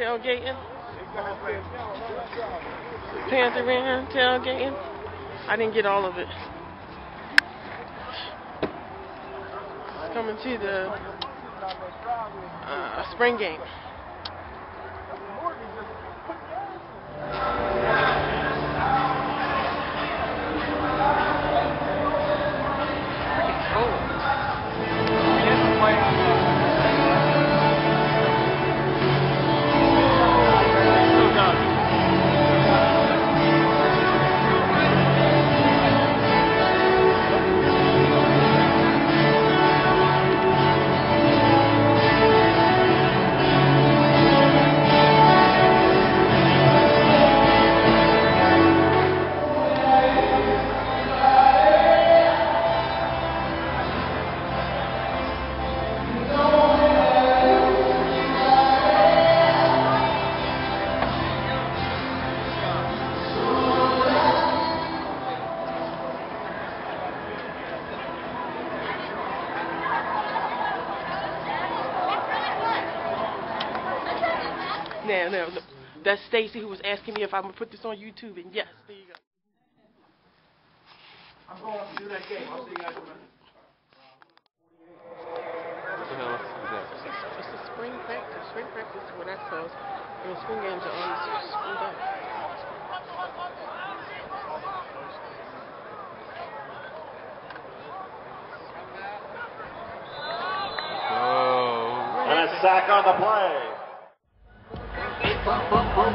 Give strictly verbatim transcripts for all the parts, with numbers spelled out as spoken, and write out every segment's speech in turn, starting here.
tailgating. Panther man tailgating. I didn't get all of it. It's coming to the uh, spring game. No, no, no. That's Stacy who was asking me if I'm going to put this on YouTube, and yes, there you go. I'm going to do that game. I'll see you guys tomorrow. What the hell is that? It's a spring practice. Spring practice is what I saw. When spring games are always screwed up. Oh. And a sack on the play. Look.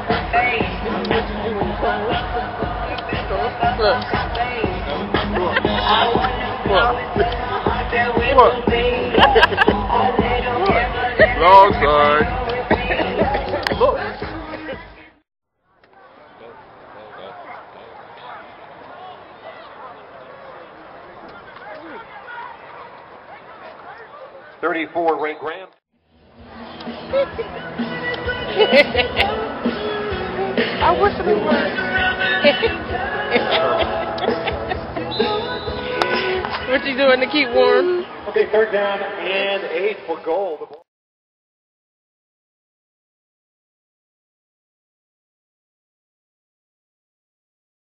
Wrong side. Look. thirty-four, Ray Graham. I wish it was. What you doing to keep warm? Okay, third down and eight for goal.